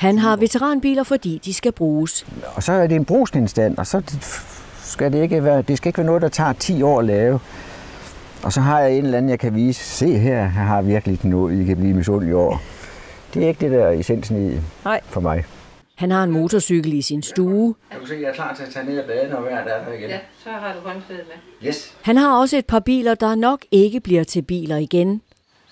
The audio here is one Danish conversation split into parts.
Han har veteranbiler, fordi de skal bruges. Og så er det en brugsgenstand, og så skal det ikke være noget, der tager 10 år at lave. Og så har jeg en eller anden, jeg kan vise. Se her, jeg har virkelig noget, I kan blive misundelige over. Det er ikke det der essensen i for mig. Han har en motorcykel i sin stue. Jeg kan se, jeg er klar til at tage ned og bade, når vejret er der igen. Ja, så har du håndklædet med. Yes. Han har også et par biler, der nok ikke bliver til biler igen.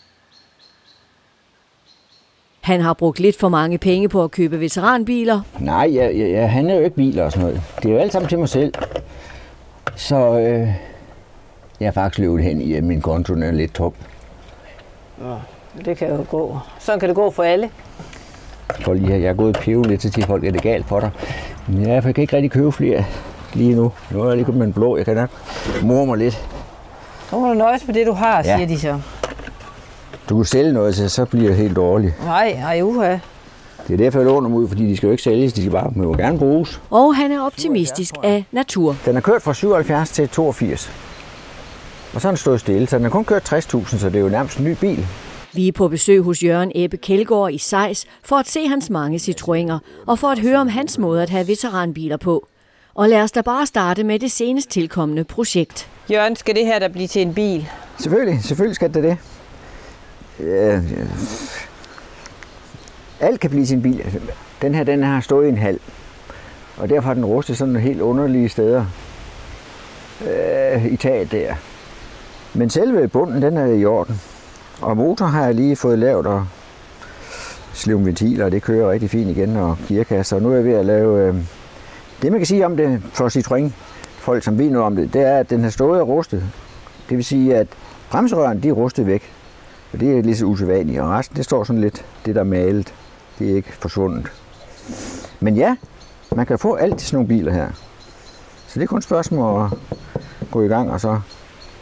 Han har brugt lidt for mange penge på at købe veteranbiler. Nej, jeg handler jo ikke biler og sådan noget. Det er jo alt sammen til mig selv. Så jeg er faktisk løbet hen i, at min konto er lidt tom. Ja, det kan jo gå. Sådan kan det gå for alle. For lige, jeg er gået og pive lidt til folk, er det galt for dig? Men jeg kan ikke rigtig købe flere lige nu. Nu er jeg lige kommet med en blå, jeg kan nok mor mig lidt. Nu må du nøjes med det, du har, siger de så. Du kunne sælge noget, så bliver det helt dårligt. Nej, uha. Det er derfor, jeg låner dem ud, fordi de skal jo ikke sælges, de skal bare må jo gerne bruges. Og han er optimistisk af natur. Den er kørt fra 77 til 82. Og så har den stået stille, så den har kun kørt 60.000, så det er jo nærmest en ny bil. Vi er på besøg hos Jørgen Ebbe Kjeldgaard i Seis for at se hans mange Citroëner og for at høre om hans måde at have veteranbiler på. Og lad os da bare starte med det senest tilkommende projekt. Jørgen, skal det her der blive til en bil? Selvfølgelig skal det det. Alt kan blive til en bil. Den her, den har stået i en hal, og derfor har den rustet sådan nogle helt underlige steder i taget der. Men selve bunden, den er i orden. Og motor har jeg lige fået lavet, og slivventiler, og det kører rigtig fint igen, og gearkasser. Og nu er jeg ved at lave... det man kan sige om det for Citroën, folk som ved noget om det, det er, at den har stået og rustet. Det vil sige, at bremserørene, de er rustet væk. Og det er lidt så usædvanligt, og resten, det står sådan lidt, det der er malet, det er ikke forsvundet. Men ja, man kan få alt til sådan nogle biler her. Så det er kun et spørgsmål at gå i gang, og så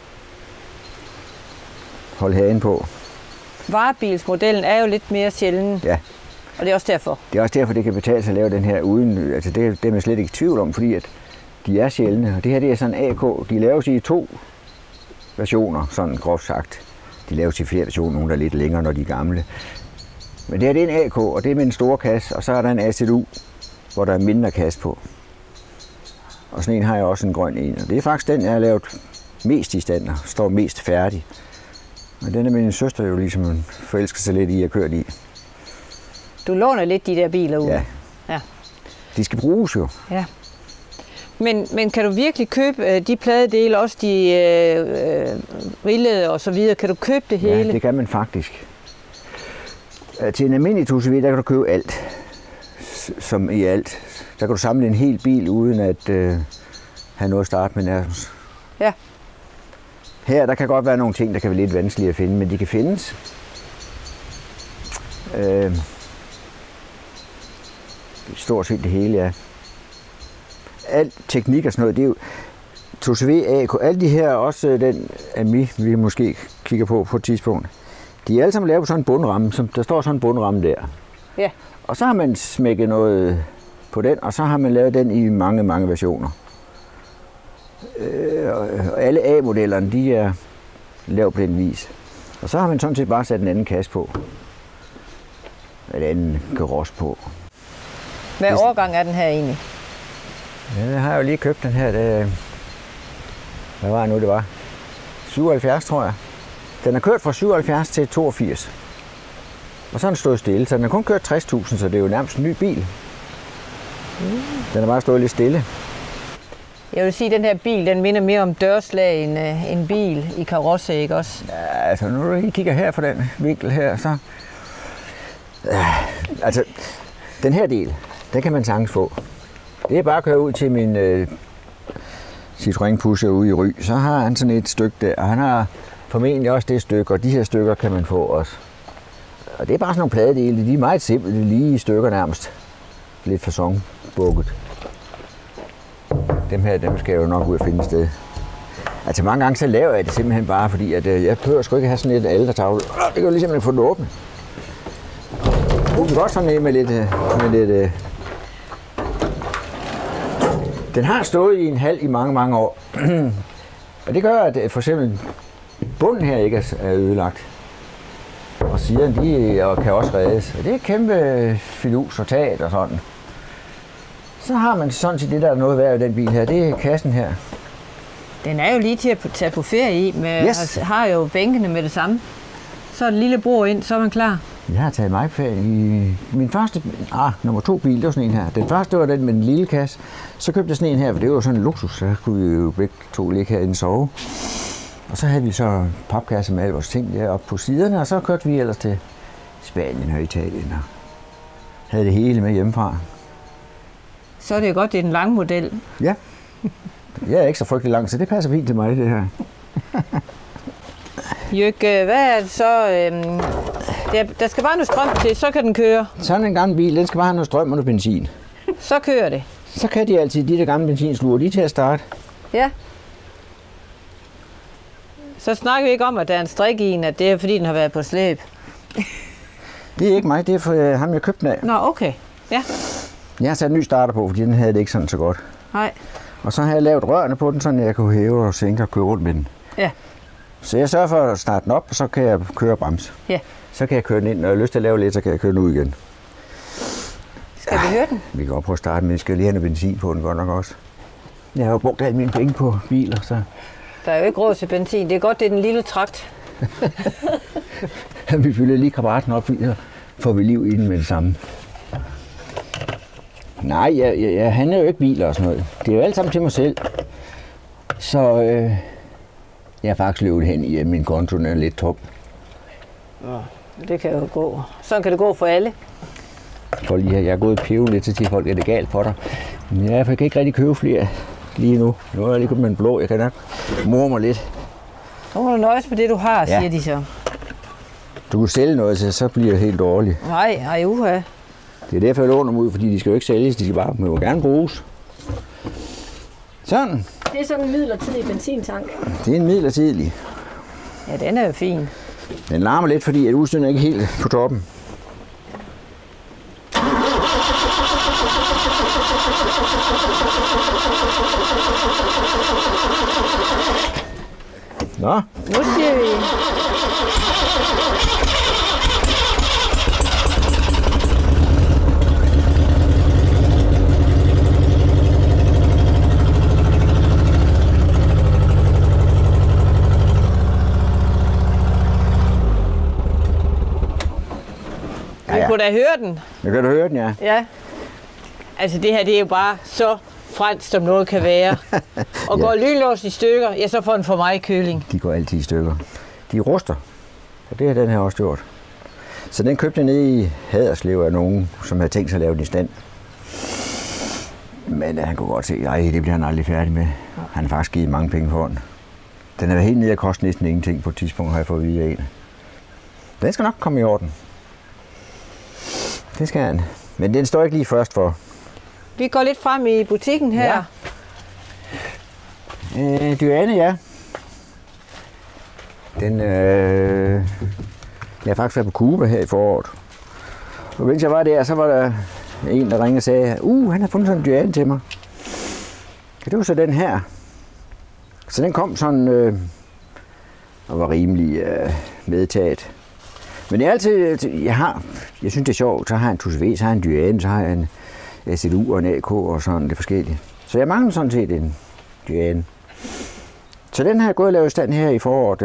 holde hagen på. Varebilsmodellen er jo lidt mere sjælden. Ja. Og det er også derfor? Det er også derfor, det kan betale sig at lave den her uden, altså det er man slet ikke i tvivl om, fordi at de er sjældne. Og det her, det er sådan en AK, de laves i 2 versioner, sådan groft sagt. De laves i flere versioner, nogle der er lidt længere, når de er gamle. Men det her, det er en AK, og det er med en stor kasse, og så er der en AZU, hvor der er mindre kasse på. Og sådan en har jeg også en grøn en, og det er faktisk den, jeg har lavet mest i stand, og står mest færdig. Men den er min søster jo ligesom forelsker sig lidt i at køre i. Du låner lidt de der biler ud? Ja. De skal bruges jo. Ja. Men kan du virkelig købe de pladedele, også de rillede og så videre? Kan du købe det hele? Ja, det kan man faktisk. Til en almindelig TUCV, der kan du købe alt. Som i alt. Der kan du samle en hel bil, uden at have noget at starte med nærmest. Ja. Her, der kan godt være nogle ting, der kan være lidt vanskelige at finde, men de kan findes. Stort set det hele, ja. Alt teknik og sådan noget, det er jo TUCV, AK, alle de her, også den AMI, vi måske kigger på et tidspunkt, de er alle sammen lavet på sådan en bundramme, som der står sådan en bundramme der. Ja. Og så har man smækket noget på den, og så har man lavet den i mange, mange versioner. Og alle A-modellerne, de er lavet på den vis. Og så har man sådan set bare sat en anden kasse på. En anden karos på. Hvad årgang er den her egentlig? Ja, jeg har jo lige købt den her. Hvad var det nu, det var? 77, tror jeg. Den er kørt fra 77 til 82. Og så har den stået stille, så den har kun kørt 60.000, så det er jo nærmest en ny bil. Den har bare stået lidt stille. Jeg vil sige, at den her bil, den minder mere om dørslag end en bil i karosse, ikke også? Ja, altså når du lige kigger her fra den vinkel her, så... altså, den her del, den kan man sagtens få. Det er bare at køre ud til min Citroën Pusher ude i Ry. Så har han sådan et stykke der, og han har formentlig også det stykke, og de her stykker kan man få også. Og det er bare sådan nogle pladedele, de er meget simple, de er lige i stykker nærmest. Lidt fasonbukket. Dem her, dem skal jeg jo nok ud og finde et sted. Altså mange gange så laver jeg det simpelthen bare, fordi at, jeg behøver sgu ikke have sådan et altertavle. Det kan jo lige simpelthen få den åbne. Du kan godt sådan en med lidt Den har stået i en hal i mange, mange år. Og det gør, at for eksempel bunden her ikke er ødelagt. og siderne, de kan også reddes. Og det er et kæmpe fidus og tat og sådan. Så har man sådan set det, der er noget værd i den bil her. Det er kassen her. Den er jo lige til at tage på ferie i. Har jo bænkene med det samme. Så er et lille bord ind, så er man klar. Jeg har taget mig på ferie i min første, nummer 2 bil, det var sådan en her. Den første var den med den lille kasse. Så købte jeg sådan en her, for det var jo sådan en luksus. Så kunne vi jo begge to ligge herinde og sove. Og så havde vi så papkasse med alle vores ting deroppe på siderne, og så kørte vi ellers til Spanien og Italien og havde det hele med hjemmefra. Så er det godt, det er den lange model. Ja. Jeg er ikke så frygtelig lang, så det passer fint til mig, det her. Jøkke, hvad er det så? Der skal bare noget strøm til, så kan den køre. Sådan en gammel bil, den skal bare have noget strøm og noget benzin. Så kører det. Så kan de altid, de der gamle benzinsluer, de er til at starte. Ja. Så snakker vi ikke om, at der er en strik i en, at det er fordi, den har været på slæb. Det er ikke mig, det er for ham, jeg købte den af. Nå, okay. Ja. Jeg har sat en ny starter på, fordi den havde det ikke sådan så godt. Nej. Og så har jeg lavet rørene på den, så jeg kunne hæve og sænke og køre rundt med den. Ja. Så jeg sørger for at starte den op, og så kan jeg køre og bremse. Ja. Så kan jeg køre den ind, når jeg har lyst til at lave lidt, så kan jeg køre den ud igen. Skal vi høre den? Vi kan godt prøve at starte, men vi skal lige have noget benzin på den godt nok også. Jeg har jo brugt alle mine penge på biler, så... Der er jo ikke råd til benzin. Det er godt, det er den lille trakt. Vi fylder lige kammeraten op, så får vi liv i den med det samme. Nej, jeg handler jo ikke biler og sådan noget. Det er jo alt sammen til mig selv. Så jeg har faktisk løbet hen i, at min konto er lidt tom. Ja, det kan jo gå. Sådan kan det gå for alle. For lige jeg er gået pive lidt til folk, er det galt for dig. Men jeg kan ikke rigtig købe flere lige nu. Nu er jeg lige kommet med en blå, jeg kan nok mor mig lidt. Så må du nøjes med det, du har, siger de så. Du kan sælge noget til, så bliver det helt dårligt. Nej, uha. Det er derfor, jeg låner dem ud, fordi de skal jo ikke sælges, de skal bare må gerne bruges. Sådan. Det er sådan en midlertidig benzintank. Det er en midlertidig. Ja, den er jo fin. Den larmer lidt, fordi at udstyret er ikke helt på toppen. Nå. Nu siger vi... Vi kunne da høre den. Jeg kan da høre den, ja. Ja. Altså det her, det er jo bare så fransk, som noget kan være. Og går lynlås i stykker, ja, så får den for mig køling. De går altid i stykker. De ruster. Og det har den her også gjort. Så den købte nede i Haderslev af nogen, som havde tænkt sig at lave den i stand. Men han kunne godt se, at det bliver han aldrig færdig med. Han har faktisk givet mange penge for den. Den er helt nede at koste næsten ingenting på et tidspunkt, har jeg fået at vide af en. Den skal nok komme i orden. Det skal han. Men den står ikke lige først for. Vi går lidt frem i butikken her. Ja. Dyane, ja. Den, jeg har faktisk været på Cuba her i foråret. Og mens jeg var der, så var der en, der ringede og sagde, han har fundet sådan en Dyane til mig. Og det var så den her. Så den kom sådan, og var rimelig medtaget. Men jeg altid, jeg synes det er sjovt, så har jeg en Tusse V, så har jeg en Dyane, så har jeg en SLU og en AK og sådan det forskellige. Så jeg mangler sådan set en Dyane. Så den har jeg gået og lavet i stand her i foråret.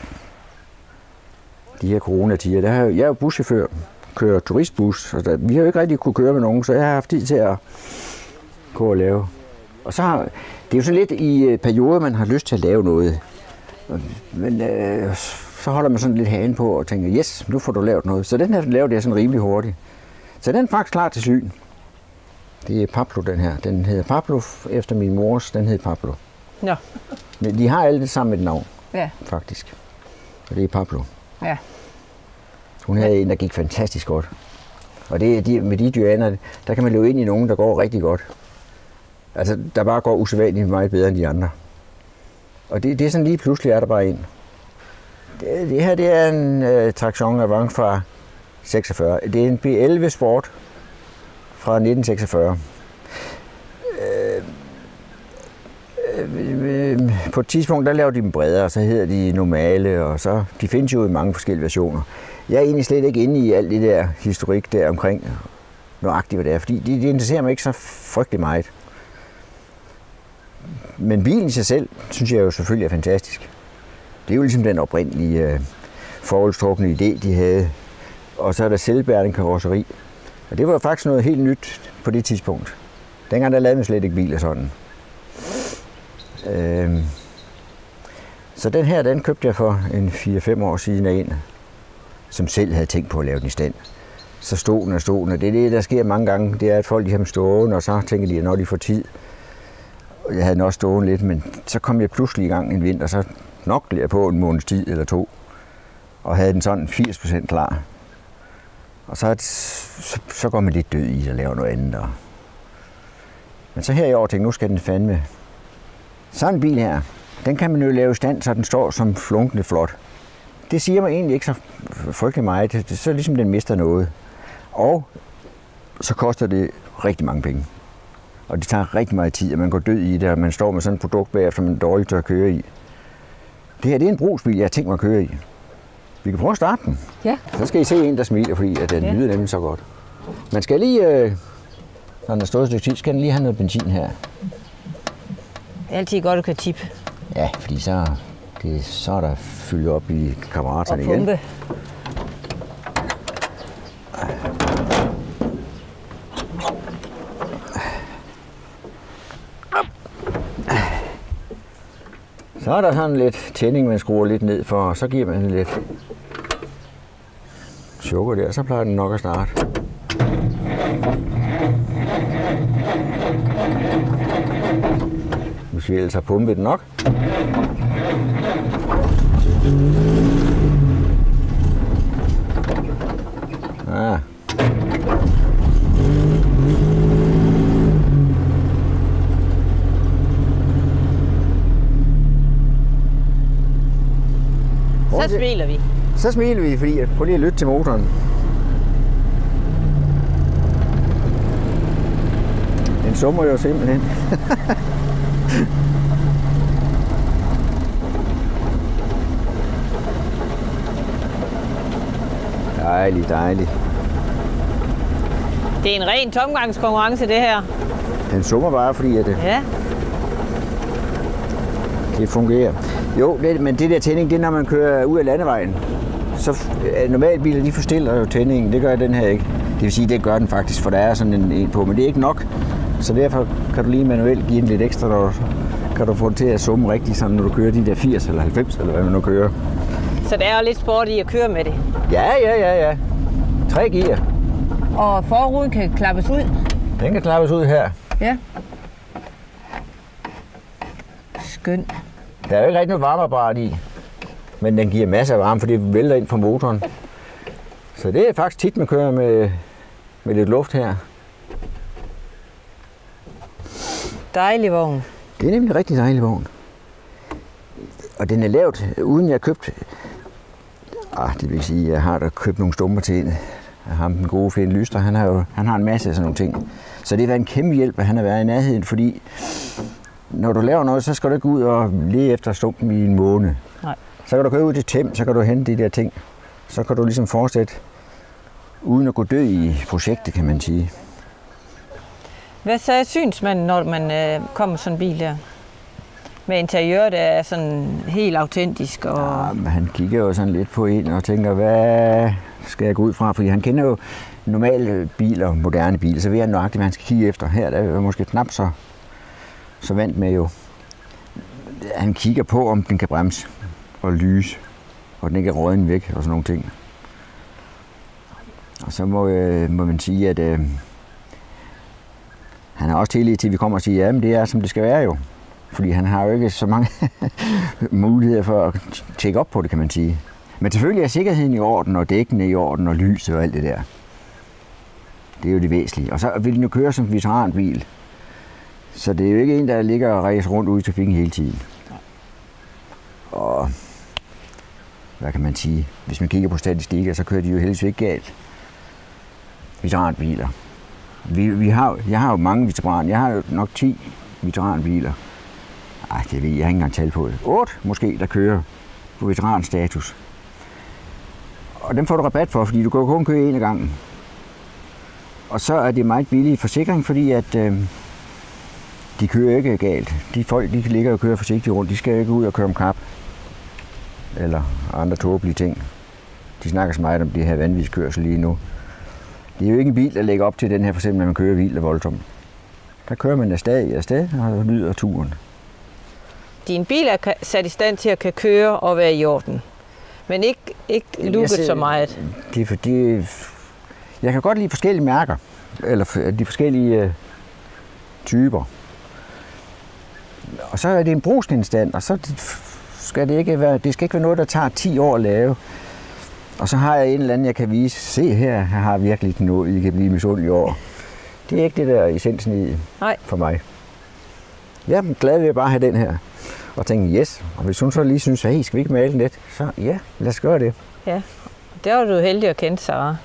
De her coronatider, jeg er jo buschauffør, kører turistbus, og vi har jo ikke rigtig kunne køre med nogen, så jeg har haft tid til at gå og lave. Og så har, det er jo så lidt i perioder, man har lyst til at lave noget. Men så holder man sådan lidt hagen på og tænker, yes, nu får du lavet noget. Så den her lavede jeg sådan rimelig hurtigt. Så den er faktisk klar til syn. Det er Pablo, den her. Den hedder Pablo efter min mors, den hedder Pablo. Ja. Men de har alle det sammen med et navn, Ja. faktisk. Og det er Pablo. Ja. Hun havde en, der gik fantastisk godt. Og det, med de Dyaner, der kan man løbe ind i nogen, der går rigtig godt. Altså, der bare går usædvanligt meget bedre end de andre. Og det er sådan lige pludselig er der bare en. Det her, det er en Traction Avant fra 46. Det er en B11 Sport fra 1946. På et tidspunkt, der laver de dem bredere, så hedder de normale, og så, de findes jo i mange forskellige versioner. Jeg er egentlig slet ikke inde i alt det der historik der omkring nøjagtigt, hvad det er, fordi det interesserer mig ikke så frygtelig meget. Men bilen i sig selv, synes jeg jo selvfølgelig er fantastisk. Det er jo ligesom den oprindelige forholdstrukne idé, de havde. Og så er der selvbærende karosseri. Og det var faktisk noget helt nyt på det tidspunkt. Dengang der lavede man slet ikke biler sådan. Så den her, den købte jeg for en 4-5 år siden af en, som selv havde tænkt på at lave den i stand. Så stod den, og det er det, der sker mange gange, det er, at folk de har dem stående, og så tænker de, at når de får tid. Jeg havde den også stående lidt, men så kom jeg pludselig i gang en vinter, så knoklede jeg på en måneds tid eller 2, og havde den sådan 80% klar. Og så går man lidt død i at lave noget andet. Men så her i år tænkte jeg, nu skal den fandme. Sådan en bil her, den kan man jo lave i stand, så den står som flunkende flot. Det siger mig egentlig ikke så frygtelig meget. Det er så ligesom den mister noget. Og så koster det rigtig mange penge. Og det tager rigtig meget tid, at man går død i det, og man står med sådan et produkt bagefter, man er dårligt til at køre i. Det her det er en brugsbil, jeg har tænkt mig at køre i. Vi kan prøve at starte den. Ja. Så skal I se en, der smiler, fordi at den lyder nemlig så godt. Man skal lige, når den er stået et stykke tid, skal den lige have noget benzin her. Det er altid godt at køre tip. Ja, fordi så er der fyldt op i kammeraterne igen. Og pumpe. Så er der sådan lidt tænding, man skruer lidt ned for, og så giver man lidt sukker der, så plejer den nok at starte. Hvis vi ellers har pumpet den nok. Ja. Så smiler vi. Så smiler vi, fordi prøv lige at lytte til motoren. Den summer jo simpelthen. Dejligt, dejligt. Det er en ren tomgangskonkurrence, det her. Den summer bare, fordi at Ja. det fungerer. Jo, men det der tænding, det er når man kører ud af landevejen. Så normalt biler, de forstiller jo tændingen. Det gør den her ikke. Det vil sige, det gør den faktisk, for der er sådan en på, men det er ikke nok. Så derfor kan du lige manuelt give den lidt ekstra, og kan du få den til at summe rigtigt, sådan, når du kører de der 80 eller 90, eller hvad man nu kører. Så det er jo lidt sport i at køre med det. Ja. 3 gear. Og forruden kan klappes ud. Den kan klappes ud her. Ja. Skønt. Der er jo ikke rigtig noget varmeapparat i, men den giver masser af varme, for det vælter ind fra motoren. Så det er faktisk tit, man kører med lidt luft her. Dejlig vogn. Det er nemlig en rigtig dejlig vogn. Og den er lavet, uden jeg har købt... det vil sige, at jeg har da købt nogle stumper til en. Ham, den gode Finn Lyster, han har en masse af sådan nogle ting. Så det har været en kæmpe hjælp, at han har været i nærheden, fordi når du laver noget, så skal du ikke ud og lede efter stumpen i en måned. Nej. Så kan du køre ud til Tem, så kan du hente de der ting. Så kan du ligesom fortsætte uden at gå død i projektet, kan man sige. Hvad så synes man, når man kommer med sådan en bil der? Med interiør, der er sådan helt autentisk. Og... Ja, han kigger jo sådan lidt på en og tænker, hvad skal jeg gå ud fra? Fordi han kender jo normale biler, moderne biler, så ved han nøjagtigt, hvad han skal kigge efter. Her der er måske knap så vant med jo. Han kigger på, om den kan bremse og lyse, og den ikke er råden væk og sådan nogle ting. Og så må man sige, at han har også tillid til, at vi kommer og siger, ja, men det er, som det skal være jo. Fordi han har jo ikke så mange muligheder for at tjekke op på det, kan man sige. Men selvfølgelig er sikkerheden i orden, og dækkene i orden, og lyset og alt det der. Det er jo det væsentlige. Og så vil den jo køre som en veteranbil. Så det er jo ikke en, der ligger og ræser rundt ude i trafikken hele tiden. Og hvad kan man sige? Hvis man kigger på statistikker, så kører de jo heldigvis ikke galt. Veteranbiler. Jeg har jo mange veteraner. Jeg har jo nok 10 veteranbiler. det ved jeg ikke engang tale på. 8 måske, der kører på veteranstatus. Og dem får du rabat for, fordi du kan kun køre en af gangen. Og så er det meget billig forsikring, fordi at de kører ikke galt. De folk, de ligger og kører forsigtigt rundt. De skal ikke ud og køre om kap. Eller andre tåbelige ting. De snakker så meget om det her vanvidskørsel lige nu. Det er jo ikke en bil, der lægger op til den her, for eksempel, når man kører vildt og voldsomt. Der kører man afsted og nyder turen. Din bil er sat i stand til at kan køre og være i orden. Men ikke loopet så meget. Det er fordi, jeg kan godt lide forskellige mærker. Eller de forskellige typer. Og så er det en brugsgenstand, og så skal det ikke være noget, der tager 10 år at lave. Og så har jeg en eller anden, jeg kan vise. Se her, jeg har virkelig noget, I kan blive misundelige over. Det er ikke det der essensen i for mig. Jeg er glad ved at bare have den her. Og tænke, yes. Og hvis hun så lige synes, hey, skal vi ikke male den lidt? Så ja, lad os gøre det. Ja, der var du heldig at kende Sarah.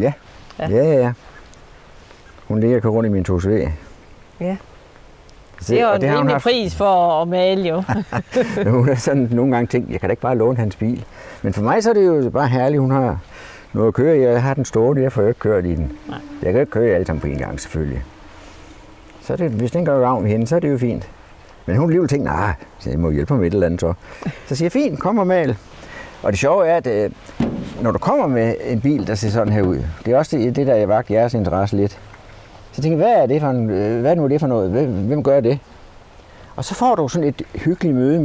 Ja. Hun ligger og kører rundt i min 2CV. Ja. Det er jo en rimelig pris for at male, jo. Hun har sådan nogle gange tænkt, jeg kan da ikke bare låne hans bil. Men for mig så er det jo bare herligt, hun har noget at køre i. Jeg har den stående, jeg får jo ikke kørt i den. Nej. Jeg kan ikke køre i alle sammen på en gang, selvfølgelig. Så det, hvis den gør gavn i hende, så er det jo fint. Men hun alligevel tænkte, nej, jeg må hjælpe mig med et eller andet så. Så siger jeg, fint, kom og mal. Og det sjove er, at når du kommer med en bil, der ser sådan her ud, det er også det der, jeg vagt jeres interesse lidt. Så tænker jeg, hvad er nu det for noget? Hvem gør det? Og så får du sådan et hyggeligt møde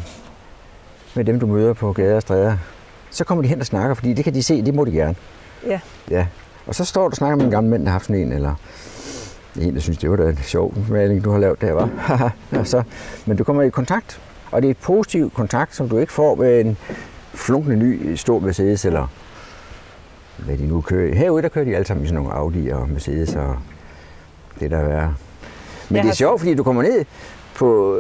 med dem, du møder på gader og stræder. Så kommer de hen og snakker, fordi det kan de se, det må de gerne. Ja. Og så står du og snakker med en gammel mand, der har haft sådan en, eller en, der synes, det var da en sjov maling, du har lavet der, var. Men du kommer i kontakt, og det er et positiv kontakt, som du ikke får med en flunkende ny stor Mercedes, eller hvad de nu kører. Herude, der kører de alle sammen i sådan nogle Audi og Mercedes og det der er. Men det er sjovt, fordi du kommer ned på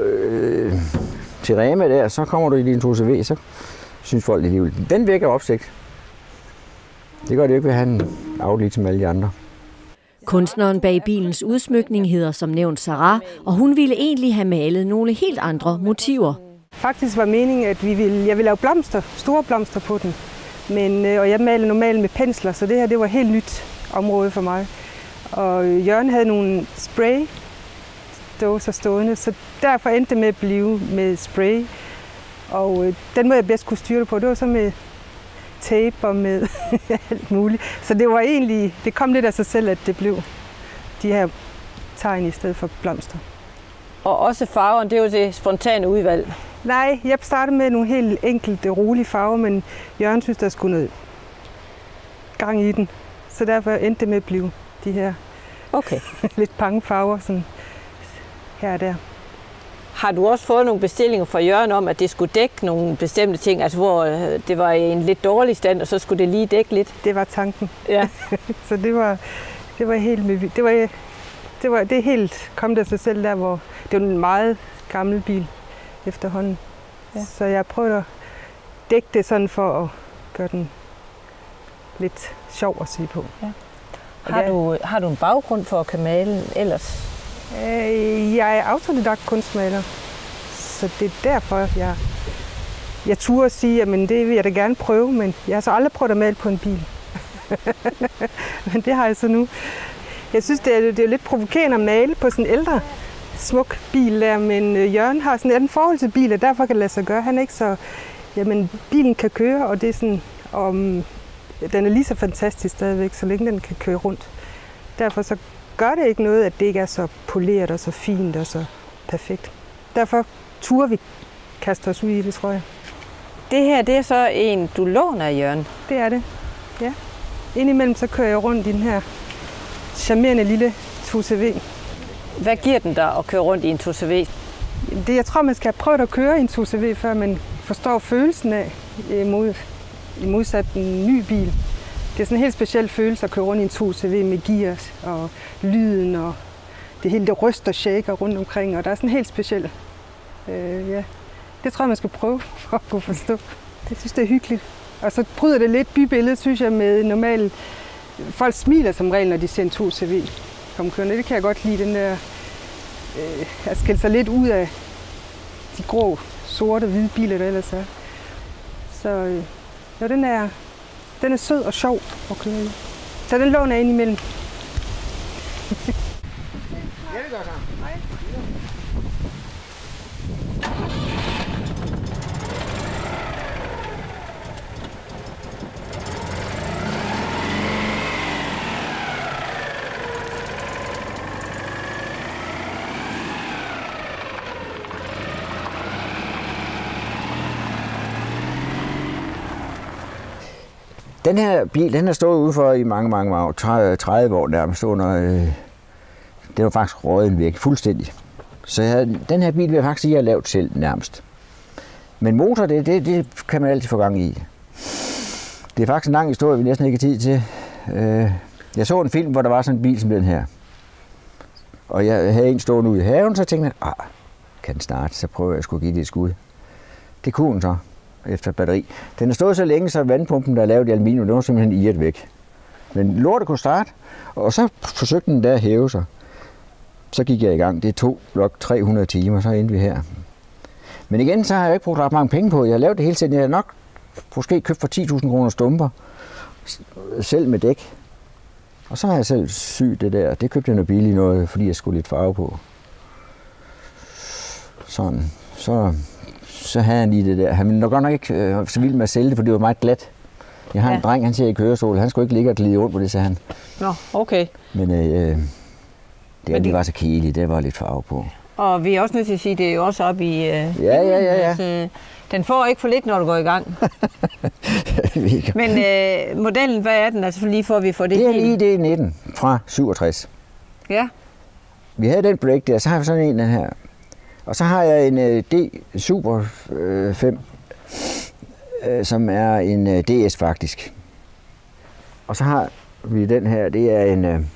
til Rema der, så kommer du i din 2CV, så synes folk, det er den vækker opsigt. Det gør det jo ikke ved at have en Audi som alle de andre. Kunstneren bag bilens udsmykning hedder som nævnt Sarah, og hun ville egentlig have malet nogle helt andre motiver. Faktisk var meningen, at jeg ville lave blomster, store blomster på den. Og jeg maler normalt med pensler, så det her det var et helt nyt område for mig. Og Jørgen havde nogle spraydåser stående, så derfor endte det med at blive med spray. Og den måde jeg bedst kunne styre det på, det var så med tape og med alt muligt. Så det var egentlig, det kom lidt af sig selv, at det blev de her tegn i stedet for blomster. Og også farverne, det er jo det spontane udvalg. Nej, jeg startede med nogle helt enkelte, rolige farver, men Jørgen synes, der skulle noget gang i den. Så derfor endte det med at blive de her lidt pangefarver, sådan her og der. Har du også fået nogle bestillinger fra Jørgen om, at det skulle dække nogle bestemte ting, altså hvor det var i en lidt dårlig stand, og så skulle det lige dække lidt? Det var tanken. Ja. Så det var helt det er helt kommet af sig selv der, hvor det var en meget gammel bil efterhånden. Ja. Så jeg prøvede at dække det sådan for at gøre den lidt sjov at se på. Ja. Har du en baggrund for at kan male ellers? Jeg er autodidakt kunstmaler, så det er derfor, jeg turde sige, at det vil jeg da gerne prøve, men jeg har så aldrig prøvet at male på en bil. Men det har jeg så nu. Jeg synes, det er lidt provokerende at male på sådan en ældre, smuk bil der, men Jørgen har sådan en forhold til bil, og derfor kan det lade sig gøre. Han er ikke så, bilen kan køre, og det er sådan, den er lige så fantastisk stadigvæk, så længe den kan køre rundt. Derfor så gør det ikke noget, at det ikke er så poleret og så fint og så perfekt. Derfor turde vi kaste os ud i det, tror jeg. Det her, det er så en, du låner af Jørgen? Det er det, ja. Indimellem så kører jeg rundt i den her charmerende lille 2CV. Hvad giver den dig at køre rundt i en 2CV? Jeg tror, man skal have prøvet at køre i en 2CV, før man forstår følelsen af, i modsat en ny bil. Det er sådan en helt speciel følelse at køre rundt i en 2CV med gear og lyden, og det hele det ryster og shaker rundt omkring, og der er sådan helt specielt. Det tror jeg, man skal prøve for at kunne forstå. Det synes, det er hyggeligt. Og så bryder det lidt bybilledet, synes jeg, med normalt. Folk smiler som regel, når de ser en 2CV komme kørende. Det kan jeg godt lide, den der at skille sig lidt ud af de grå, sorte, hvide biler, der ellers er. Så jo, den er sød og sjov at køre i. Så den låner jeg ind imellem. Ja, det gør så. Den her bil, den har stået ude for i mange år, 30 år nærmest under, det var faktisk røget væk, fuldstændig. Så den her bil vil jeg faktisk sige, at jeg har lavet selv nærmest. Men motor, det kan man altid få gang i. Det er faktisk en lang historie, vi næsten ikke har tid til. Jeg så en film, hvor der var sådan en bil som den her. Og jeg havde en stående ude i haven, så tænkte jeg, kan den starte, så prøver jeg at skulle give det et skud. Det kunne den så. Efter batteri. Den har stået så længe, så vandpumpen, der er lavet i aluminium, den var simpelthen irret væk. Men lortet kunne starte, og så forsøgte den der at hæve sig. Så gik jeg i gang. Det tog nok 300 timer, så endte vi her. Men igen, så har jeg ikke brugt ret mange penge på. Jeg har lavet det hele tiden. Jeg har nok måske købt for 10.000 kroner stumper, selv med dæk. Og så har jeg selv syet det der. Det købte jeg noget billigt noget, fordi jeg skulle lidt farve på. Sådan. Så havde han lige det der. Han var godt nok ikke så vild med at sælge det, for det var meget glat. Jeg har en dreng, han ser i kørestol. Han skulle ikke ligge og glide rundt på det, sagde han. Nå, okay. Men det var så kedeligt. Det var lidt farve på. Og vi er også nødt til at sige, at det er jo også oppe i... Ja. Altså, den får ikke for lidt, når du går i gang. Men modellen, hvad er den? Altså lige for, at vi får det hele. Det er en ID19 fra 67. Ja. Vi havde den break der, så har vi sådan en den her. Og så har jeg en D Super 5, som er en DS faktisk. Og så har vi den her, det er en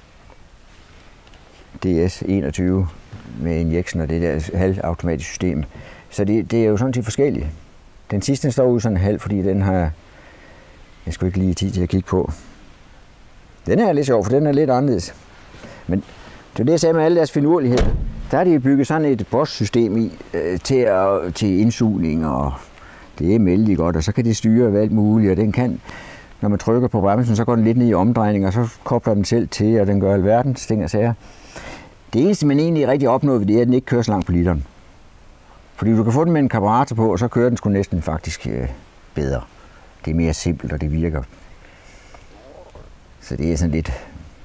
DS 21 med injection og det der halvautomatiske system. Så det er jo sådan set forskelligt. Den sidste står ude sådan en halv, fordi den har jeg sgu ikke lige tid til at kigge på. Den er lidt sjov, for den er lidt anderledes. Men det er det, jeg sagde med alle deres finurligheder. Der er de bygget sådan et Bosch-system i til indsugning, og det er vældig godt, og så kan de styre alt muligt, og den kan, når man trykker på bremsen, så går den lidt ned i omdrejning, og så kobler den selv til, og den gør alverdens ting og sager. Det eneste, man egentlig rigtig opnår ved det, er, at den ikke kører så langt på literen. Fordi du kan få den med en karburator på, og så kører den sgu næsten faktisk bedre. Det er mere simpelt, og det virker. Så det er sådan lidt...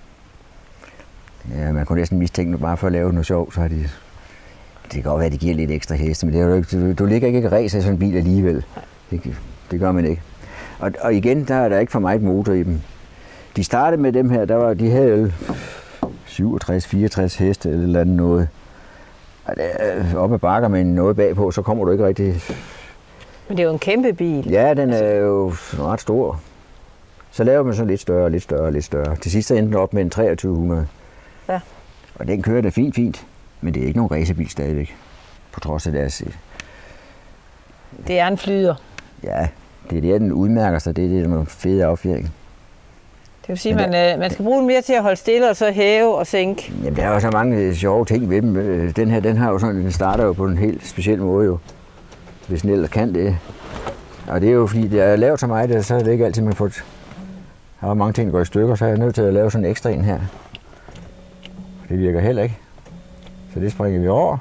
Ja, man kunne næsten mistænke bare for at lave noget sjov, så har de... Det kan godt være, at det giver lidt ekstra heste, men det er jo ikke, du ligger ikke ræs af sådan en bil alligevel. Det gør man ikke. Og igen, der er der ikke for meget motor i dem. De startede med dem her, de havde 67-64 heste eller andet noget. Og op ad bakker med noget bagpå, så kommer du ikke rigtig... Men det er jo en kæmpe bil. Ja, den er jo ret stor. Så laver man så lidt større. Til sidst endte den op med en 2300. Ja. Og den kører da fint. Men det er ikke nogen racerbil stadigvæk. På trods af deres... Det er en flyder. Ja, det er det, den udmærker sig. Det er noget fede affjering. Det vil sige, at man skal bruge den mere til at holde stille og så hæve og sænke. Jamen, der er jo så mange sjove ting ved dem. Den her, den har jo sådan, den starter jo på en helt speciel måde jo. Hvis den ellers kan det. Og det er jo fordi, det er lavet så meget, så er det ikke altid, man får... Der er mange ting, der går i stykker, så er jeg nødt til at lave sådan en ekstra en her. Det virker heller ikke. Så det springer vi over.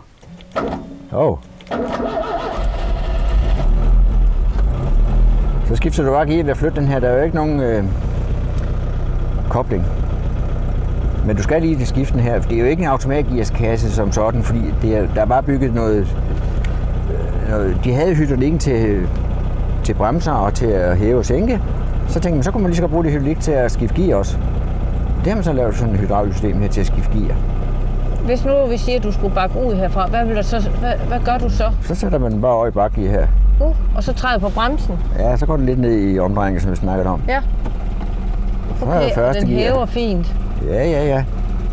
Så skifter du bare gear ved at flytte den her. Der er jo ikke nogen kobling. Men du skal lige skifte den her, for det er jo ikke en automatgearskasse som sådan, fordi der er bare bygget noget... De havde hydraulikken til bremser og til at hæve og sænke. Så tænkte man, så kunne man lige så bruge det hydraulik til at skifte gear også. Det har man så lavet sådan et hydraulisk system her til at skifte gear. Hvis nu vi siger, at du skulle bakke ud herfra, hvad gør du så? Så sætter man bare over i bakgear her. Og så træder på bremsen? Ja, så går den lidt ned i omdrejningen, som vi snakkede om. Ja. Okay, og den hæver fint? Ja.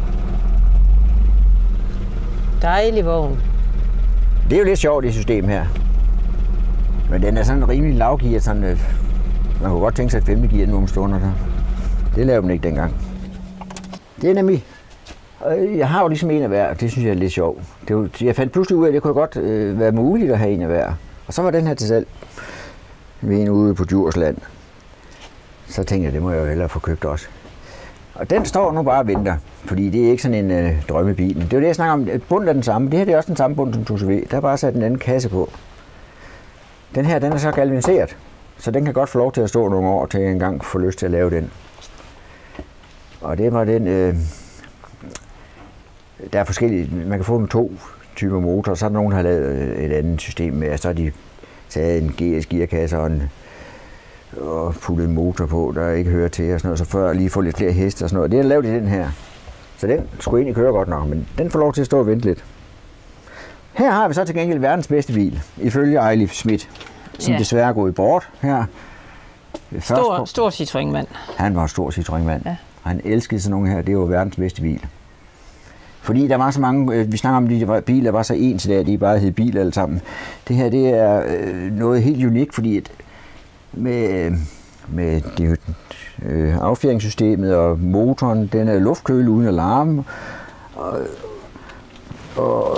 Dejlig vogn. Det er jo lidt sjovt, det system her. Men den er sådan rimelig lavgear, sådan man kunne godt tænke sig et 5. gear nogle stunder der. Det lavede man ikke dengang. Det er nemlig Jeg har jo ligesom en af hver, det synes jeg er lidt sjovt. Jeg fandt pludselig ud af, at det kunne godt være muligt at have en af hver. Og så var den her til salg ved en ude på Djursland. Så tænkte jeg, det må jeg jo hellere få købt også. Og den står nu bare og venter, fordi det er ikke sådan en drømmebil. Det er jo det, jeg snakker om. Bunden er den samme. Det her det er også den samme bund som Tusse V. Der er bare sat en anden kasse på. Den her, den er så galvaniseret, så den kan godt få lov til at stå nogle år, til jeg engang får lyst til at lave den. Og det var den... der er forskellige... Man kan få med 2 typer motor, så er der nogen, der har lavet et andet system med. Så har de taget en GS-gearkasse og puttet en motor på, der ikke hører til og sådan noget, så før lige få lidt flere heste og sådan noget. Det er lavet i den her. Så den skulle egentlig køre godt nok, men den får lov til at stå og vente lidt. Her har vi så til gengæld verdens bedste bil, ifølge Eilif Schmidt, som desværre er gået bort her. Stor Citroën-mand. Han var en stor Citroën-mand. Ja. Han elskede sådan nogle her, det var verdens bedste bil. Fordi der var så mange, vi snakker om, de biler var så ens der, de bare hed bil alle sammen. Det her, det er noget helt unikt, fordi at med det, affjeringssystemet og motoren, den er luftkølet uden alarm, og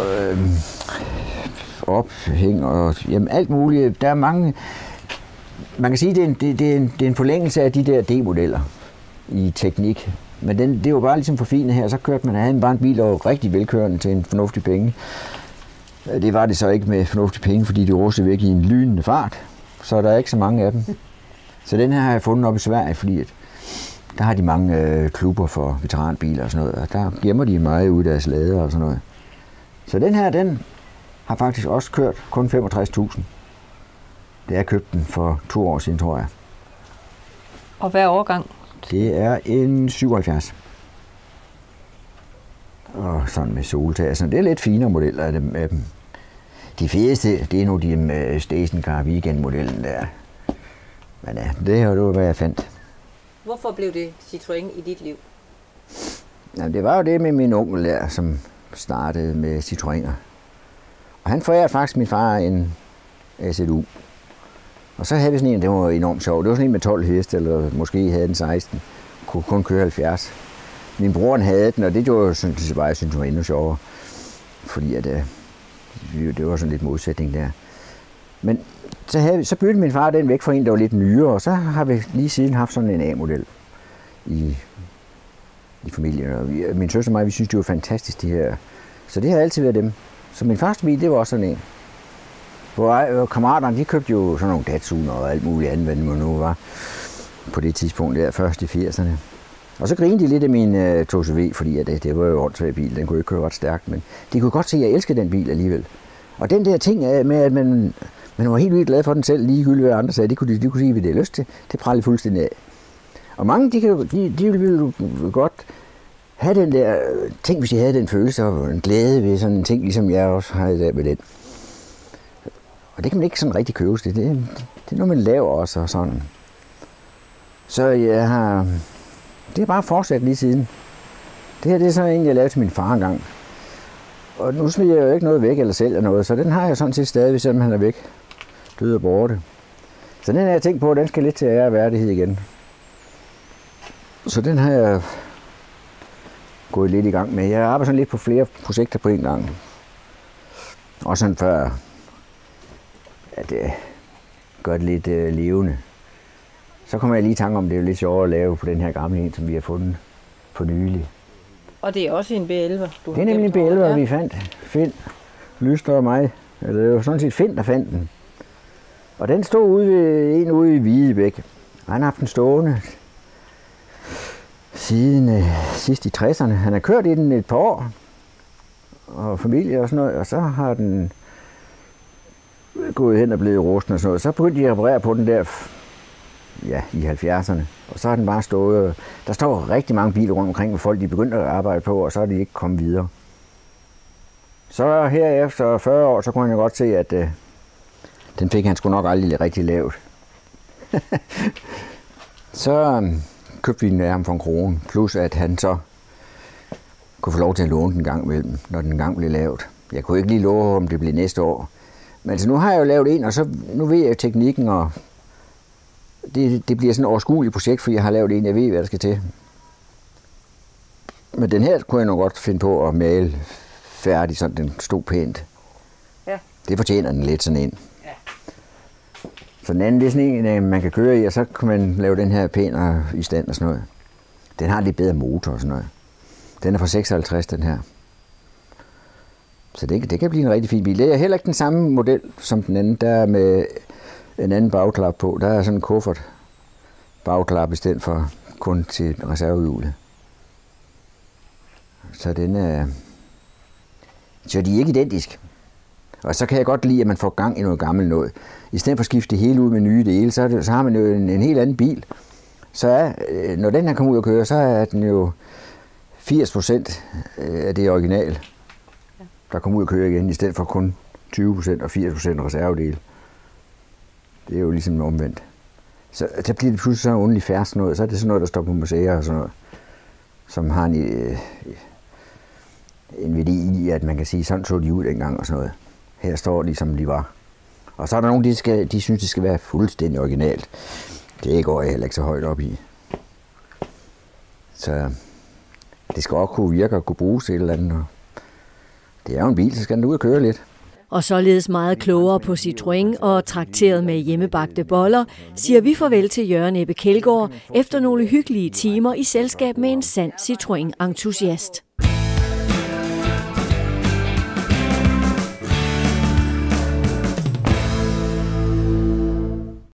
ophæng og jamen, alt muligt. Der er mange, man kan sige, det er en forlængelse af de der D-modeller i teknik. Men det var bare ligesom forfinet her, så kørte man havde bare en bil, der var rigtig velkørende til en fornuftig penge. Det var det så ikke med fornuftig penge, fordi de rustede væk i en lynende fart, så der er ikke så mange af dem. Så den her har jeg fundet op i Sverige, fordi at der har de mange klubber for veteranbiler og sådan noget, og der gemmer de meget ud af deres lader og sådan noget. Så den her, den har faktisk også kørt kun 65.000. Det er købt den for 2 år siden, tror jeg. Og hvad årgang? Det er en 77. Og sådan med soltag. Det er lidt finere modeller af dem. De fedeste, det er nu de med stationcar weekend-modellen der. Men ja, det var hvad jeg fandt. Hvorfor blev det Citroën i dit liv? Jamen, det var jo det med min onkel der, som startede med Citroëner. Og han forærede faktisk min far en AZU. Og så havde vi sådan en, det var enormt sjov. Det var sådan en med 12 heste, eller måske havde den 16. Kunne kun køre 70. Min bror havde den, og det gjorde jeg synes var endnu sjovere. Fordi at, det var sådan lidt modsætning der. Men så byttede min far den væk fra en, der var lidt nyere, og så har vi lige siden haft sådan en A-model i familien. Og min søster og mig, vi synes, det var fantastisk, de her. Så det har altid været dem. Så min første bil, det var også sådan en. Hvor kammeraterne, de købte jo sådan nogle Datsun og alt muligt andet, hvad det nu var på det tidspunkt der, først i 80'erne. Og så grinede de lidt af min Tusse V, fordi at det var jo en åndssvag bil, den kunne ikke køre ret stærkt, men de kunne godt se, at jeg elskede den bil alligevel. Og den der ting med, at man var helt vildt glad for den selv, ligegyldigt hvad andre sagde, de kunne sige, hvad det er lyst til, det prallede fuldstændig af. Og mange, de ville godt have den der ting, hvis de havde den følelse og en glæde ved sådan en ting, ligesom jeg også har i dag med den. Og det kan man ikke sådan rigtig købe. Det er noget, man laver også og sådan. Så det er bare fortsat lige siden. Det her det er sådan en, jeg lavede til min far engang. Og nu smider jeg jo ikke noget væk eller sælger noget, så den har jeg sådan set stadig, selvom han er væk. Død og borte. Så den har jeg tænkt på, at den skal lidt til ære og værdighed igen. Så den har jeg gået lidt i gang med. Jeg arbejder sådan lidt på flere projekter på en gang. Og sådan før at gøre det lidt levende. Så kommer jeg lige i tanke om, det er lidt sjovere at lave på den her gamle en, som vi har fundet for nylig. Og det er også en B11, du har. Det er nemlig en B11, vi fandt. Finn, Lyster og mig. Eller det var sådan set Finn, der fandt den. Og den stod ude i Hvidebæk. Og han har haft den stående siden sidst i 60'erne. Han har kørt i den et par år. Og familie og sådan noget. Og så har den gået hen og blevet rusten og sådan noget. Så begyndte de at reparere på den der i 70'erne. Og så har den bare stået. Der står rigtig mange biler rundt omkring, hvor folk de begyndte at arbejde på, og så er de ikke kommet videre. Så her efter 40 år, så kunne jeg godt se, at den fik han sgu nok aldrig rigtig lavt. Så købte vi den af ham for 1 krone, plus at han så kunne få lov til at låne den gang imellem, når den gang blev lavet. Jeg kunne ikke lige love, om det blev næste år. Men altså, nu har jeg jo lavet en, og så nu ved jeg teknikken, og det bliver sådan et overskueligt projekt, fordi jeg har lavet en, jeg ved, hvad der skal til. Men den her kunne jeg nok godt finde på at male færdig, så den stod pænt. Ja. Det fortjener den lidt sådan en. Ja. Så den anden, det er sådan en, man kan køre i, og så kan man lave den her pænere i stand og sådan noget. Den har lidt bedre motor og sådan noget. Den er fra 56, den her. Så det kan blive en rigtig fin bil. Det er heller ikke den samme model som den anden. Der er med en anden bagklap på. Der er sådan en kuffert bagklap i stedet for kun til reservehjulet. Så den er... Så de er ikke identiske. Og så kan jeg godt lide, at man får gang i noget gammelt noget. I stedet for at skifte det hele ud med nye dele, så har man jo en helt anden bil. Så når den her kommer ud og kører, så er den jo 80% af det original, der kommer ud og kører igen, i stedet for kun 20% og 80% reservedele. Det er jo ligesom omvendt. Så der bliver det pludselig så underligt færst noget, så er det sådan noget, der står på museer og sådan noget, som har en værdi i, at man kan sige, sådan så de ud dengang og sådan noget. Her står de, som de var. Og så er der nogen, de synes, det skal være fuldstændig originalt. Det går jeg heller ikke så højt op i. Så det skal også kunne virke og kunne bruges til et eller andet. Og det er jo en bil, så skal den ud og køre lidt. Og således meget klogere på Citroën og trakteret med hjemmebagte boller, siger vi farvel til Jørgen Ebbe Kjeldgaard efter nogle hyggelige timer i selskab med en sand Citroën-entusiast.